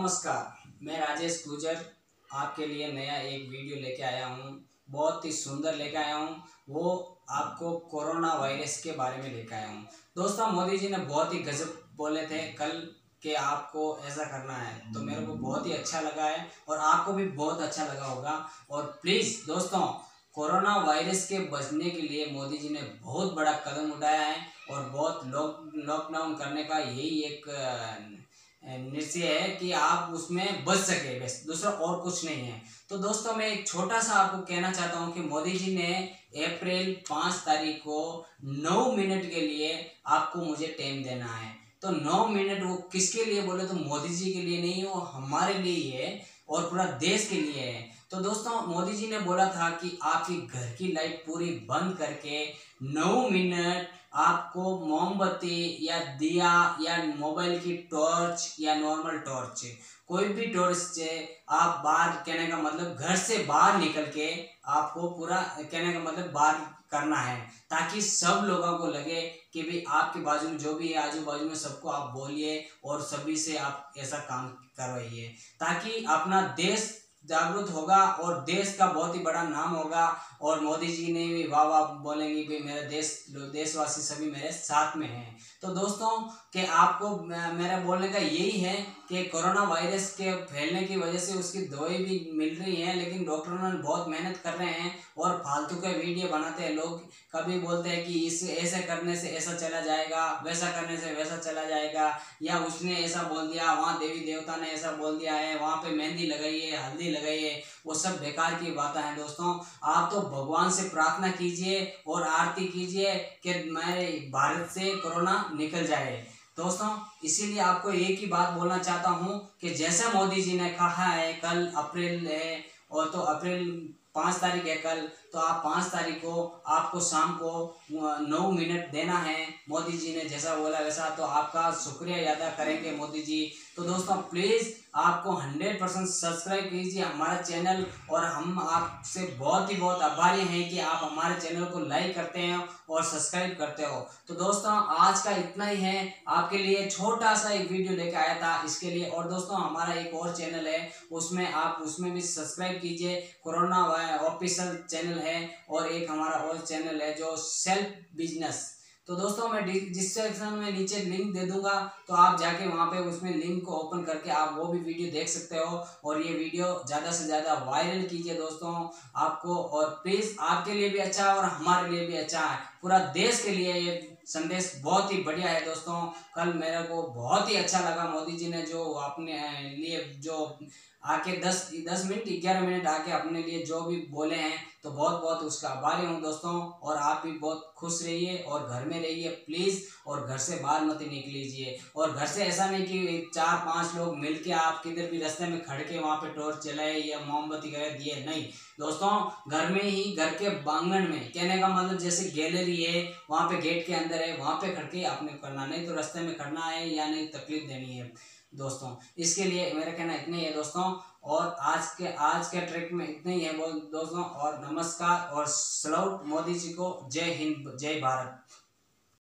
नमस्कार, मैं राजेश गुजर आपके लिए नया एक वीडियो लेके आया हूँ। बहुत ही सुंदर लेके आया हूँ। वो आपको कोरोना वायरस के बारे में लेके आया हूँ। दोस्तों, मोदी जी ने बहुत ही गजब बोले थे कल कि आपको ऐसा करना है, तो मेरे को बहुत ही अच्छा लगा है और आपको भी बहुत अच्छा लगा होगा। और प्लीज़ दोस्तों, कोरोना वायरस के बचने के लिए मोदी जी ने बहुत बड़ा कदम उठाया है और बहुत लॉकडाउन करने का यही एक निश्चय है कि आप उसमें बच सके, बस दूसरा और कुछ नहीं है। तो दोस्तों, मैं एक छोटा सा आपको कहना चाहता हूं कि मोदी जी ने अप्रैल 5 तारीख को 9 मिनट के लिए आपको मुझे टाइम देना है। तो 9 मिनट वो किसके लिए बोले तो मोदी जी के लिए नहीं, वो हमारे लिए ही है और पूरा देश के लिए है। तो दोस्तों, मोदी जी ने बोला था कि आपकी घर की लाइट पूरी बंद करके 9 मिनट आपको मोमबत्ती या दिया या मोबाइल की टॉर्च या नॉर्मल टॉर्च, कोई भी टॉर्च से आप बाहर, कहने का मतलब घर से बाहर निकल के आपको पूरा, कहने का मतलब बाहर करना है, ताकि सब लोगों को लगे कि भाई आपके बाजू में जो भी है, आजू बाजू में सबको आप बोलिए और सभी से आप ऐसा काम करवाइए, ताकि अपना देश जागरूक होगा और देश का बहुत ही बड़ा नाम होगा। और मोदी जी ने भी वाह वाह बोलेंगे कि मेरा देशवासी सभी मेरे साथ में हैं। तो दोस्तों, कि आपको मेरा बोलने का यही है कि कोरोना वायरस के फैलने की वजह से उसकी दवाई भी मिल रही है, लेकिन डॉक्टरों ने बहुत मेहनत कर रहे हैं और फालतू के वीडियो बनाते हैं लोग। कभी बोलते हैं कि इस ऐसे करने से ऐसा चला जाएगा, वैसा करने से वैसा चला जाएगा, या उसने ऐसा बोल दिया, वहाँ देवी देवता ने ऐसा बोल दिया है, वहाँ पे मेहंदी लगाइए, हल्दी लगाइए। वो सब बेकार की बातें हैं दोस्तों। आप तो भगवान से प्रार्थना कीजिए और आरती कीजिए कि मेरे भारत से कोरोना निकल जाए दोस्तों। इसीलिए आपको एक ही बात बोलना चाहता हूँ कि जैसा मोदी जी ने कहा है, कल अप्रैल है और तो अप्रैल 5 तारीख है कल, तो आप 5 तारीख को आपको शाम को 9 मिनट देना है। मोदी जी ने जैसा बोला वैसा, तो आपका शुक्रिया अदा करेंगे मोदी जी। तो दोस्तों, प्लीज़ आपको 100% सब्सक्राइब कीजिए हमारा चैनल, और हम आपसे बहुत ही बहुत आभारी हैं कि आप हमारे चैनल को लाइक करते हैं और सब्सक्राइब करते हो। तो दोस्तों, आज का इतना ही है। आपके लिए छोटा सा एक वीडियो लेके आया था इसके लिए। और दोस्तों, हमारा एक और चैनल है, उसमें भी सब्सक्राइब कीजिए। कोरोना ऑफिशियल चैनल है, और एक हमारा और चैनल है जो सेल्फ बिजनेस। तो दोस्तों, मैं डिस्क्रिप्शन में नीचे लिंक दे दूंगा, तो आप जाके वहाँ पे उसमें लिंक को ओपन करके आप वो भी वीडियो देख सकते हो। और ये वीडियो ज़्यादा से ज़्यादा वायरल कीजिए दोस्तों आपको। और प्लीज़, आपके लिए भी अच्छा है और हमारे लिए भी अच्छा है, पूरा देश के लिए ये संदेश बहुत ही बढ़िया है दोस्तों। कल मेरे को बहुत ही अच्छा लगा, मोदी जी ने जो अपने लिए जो आके 10 मिनट 11 मिनट आके अपने लिए जो भी बोले हैं, तो बहुत बहुत उसका आभारी हूँ दोस्तों। और आप भी बहुत खुश रहिए और घर में रहिए प्लीज़, और घर से बाहर मत निकलीजिए। और घर से ऐसा नहीं कि 4-5 लोग मिलके आप किधर भी रास्ते में खड़ के वहाँ पे टॉर्च जलाए या मोमबत्ती करे दिए, नहीं दोस्तों। घर में ही, घर के बांगन में, कहने का मतलब जैसे गैलरी है, वहाँ पे गेट के अंदर है, वहाँ पे खड़ के आपने करना, नहीं तो रास्ते में खड़ना है या नहीं तकलीफ देनी है दोस्तों। इसके लिए मेरा कहना इतना ही है दोस्तों। और आज के ट्रिक में इतना ही है दोस्तों। और नमस्कार और सलाउट मोदी जी को। जय हिंद, जय भारत।